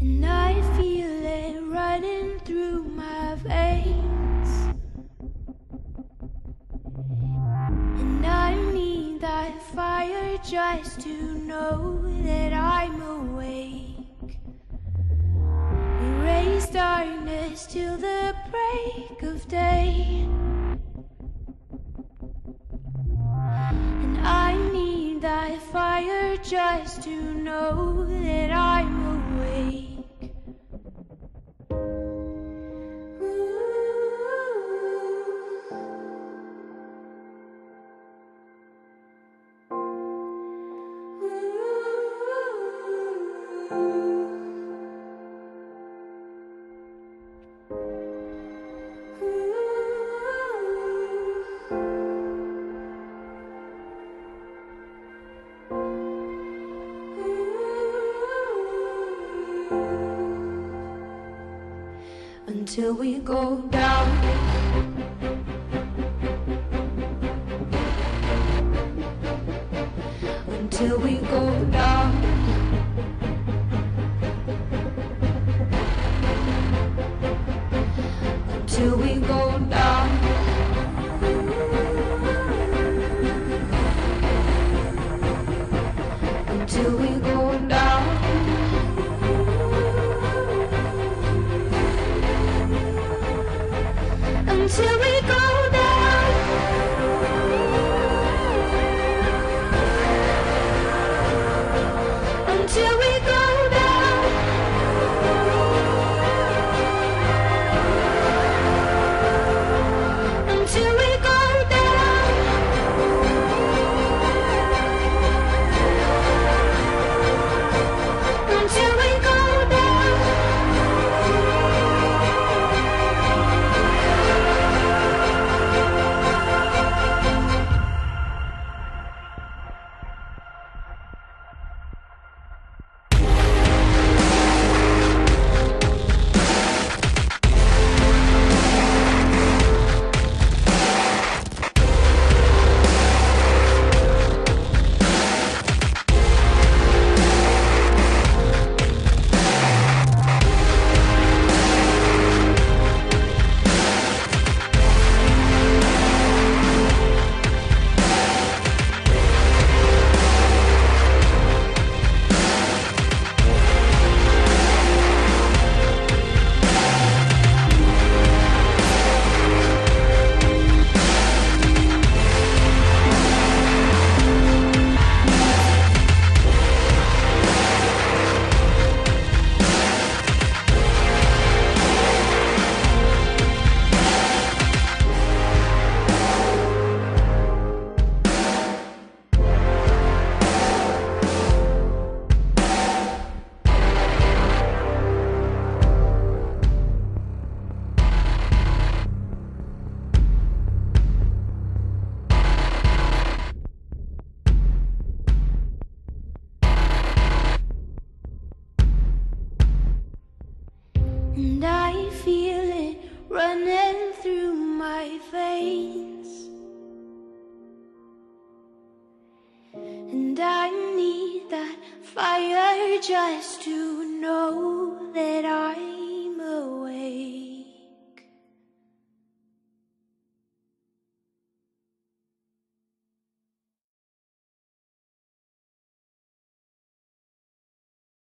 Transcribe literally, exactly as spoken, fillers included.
And I feel it running through my veins, and I need that fire just to know that I'm awake. Erase darkness till the break of day, and I need that fire just to know that I'm awake. Until we go down, until we go down, until we go down, until we go down. Until we go down, until we go down, until we go down, until we go down. And I feel it running through my veins, and I need that fire just to know